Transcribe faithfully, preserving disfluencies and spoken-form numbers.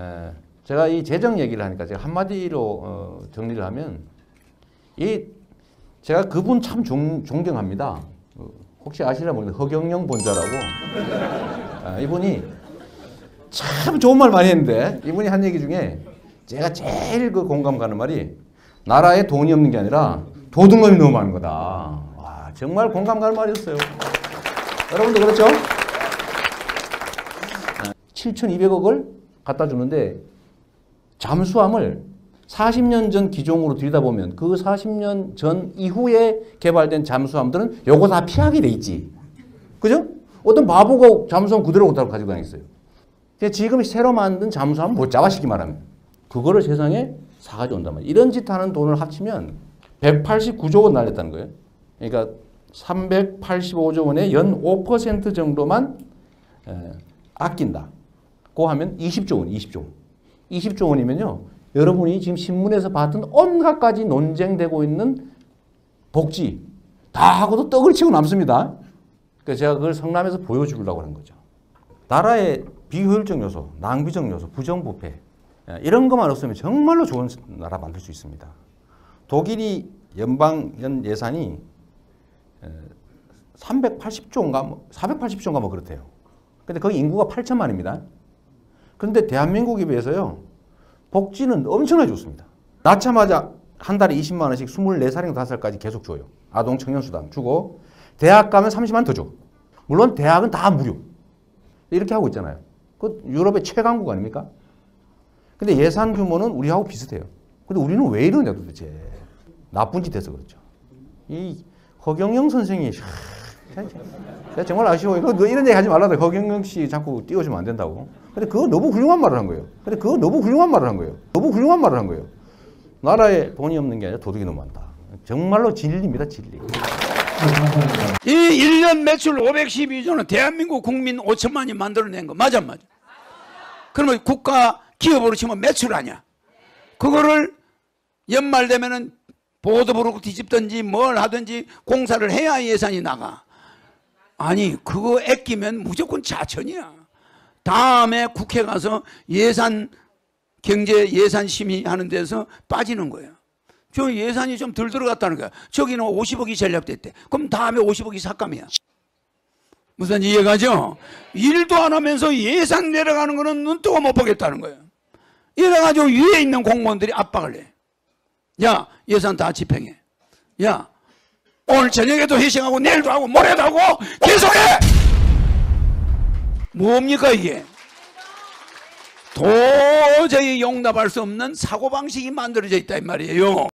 에, 제가 이 재정 얘기를 하니까 제가 한마디로 어, 정리를 하면 이 제가 그분 참 존, 존경합니다. 어, 혹시 아시나 모르겠는데 허경영 본자라고 아, 이분이 참 좋은 말 많이 했는데 이분이 한 얘기 중에 제가 제일 그 공감 가는 말이 나라에 돈이 없는 게 아니라 도둑놈이 너무 많은 거다. 와, 정말 공감 가는 말이었어요. 여러분도 그렇죠? 칠천이백억을 갖다 주는데 잠수함을 사십 년 전 기종으로 들여다보면 그 사십 년 전 이후에 개발된 잠수함들은 요거 다 피하게 돼 있지. 그죠? 어떤 바보가 잠수함 그대로 가지고 다니겠어요. 지금 새로 만든 잠수함은 못 잡아시기 말하면 그거를 세상에 사가지고 온단 말이에요. 이런 짓 하는 돈을 합치면 백팔십구조 원 날렸다는 거예요. 그러니까 삼백팔십오조 원의 연 오 퍼센트 정도만 에, 아낀다. 고 하면 이십조 원, 이십조 원. 이십조 원이면요. 여러분이 지금 신문에서 봤던 온갖 가지 논쟁되고 있는 복지 다 하고도 떡을 치고 남습니다. 그러니까 제가 그걸 성남에서 보여주려고 하는 거죠. 나라의 비효율적 요소, 낭비적 요소, 부정부패 이런 것만 없으면 정말로 좋은 나라 만들 수 있습니다. 독일이 연방 연 예산이 삼백팔십조인가 사백팔십조인가 뭐 그렇대요. 근데 거기 인구가 팔천만입니다. 그런데 대한민국에 비해서요. 복지는 엄청나게 좋습니다. 낳자마자 한 달에 이십만 원씩 스물네 살인가 다섯 살까지 계속 줘요. 아동 청년수당 주고 대학 가면 삼십만 원 더 줘. 물론 대학은 다 무료. 이렇게 하고 있잖아요. 그 유럽의 최강국 아닙니까? 근데 예산 규모는 우리하고 비슷해요. 근데 우리는 왜 이러냐 도대체. 나쁜 짓 해서 그렇죠. 이 허경영 선생이 제가 정말 아쉬워요. 이런 얘기 하지 말라다. 허경영 씨 자꾸 띄워주면 안 된다고. 근데 그거 너무 훌륭한 말을 한 거예요. 근데 그거 너무 훌륭한 말을 한 거예요. 너무 훌륭한 말을 한 거예요. 나라에 돈이 없는 게 아니라 도둑이 너무 많다. 정말로 진리입니다, 진리. 이 일 년 매출 오백십이조는 대한민국 국민 오천만이 만들어낸 거 맞아, 맞아? 그러면 국가 기업으로 치면 매출 아니야. 그거를 연말 되면은 보도부로 뒤집든지 뭘 하든지 공사를 해야 예산이 나가. 아니, 그거 아끼면 무조건 자천이야. 다음에 국회 가서 예산, 경제 예산 심의하는 데서 빠지는 거예요. 저 예산이 좀 덜 들어갔다는 거야. 저기는 오십억이 전략됐대. 그럼 다음에 오십억이 삭감이야. 무슨 이해가죠? 일도 안 하면서 예산 내려가는 거는 눈뜨고 못 보겠다는 거예요. 이래가지고 위에 있는 공무원들이 압박을 해. 야, 예산 다 집행해. 야, 오늘 저녁에도 회식하고 내일도 하고 모레도 하고 계속해! 뭡니까 이게? 도저히 용납할 수 없는 사고방식이 만들어져 있다 이 말이에요.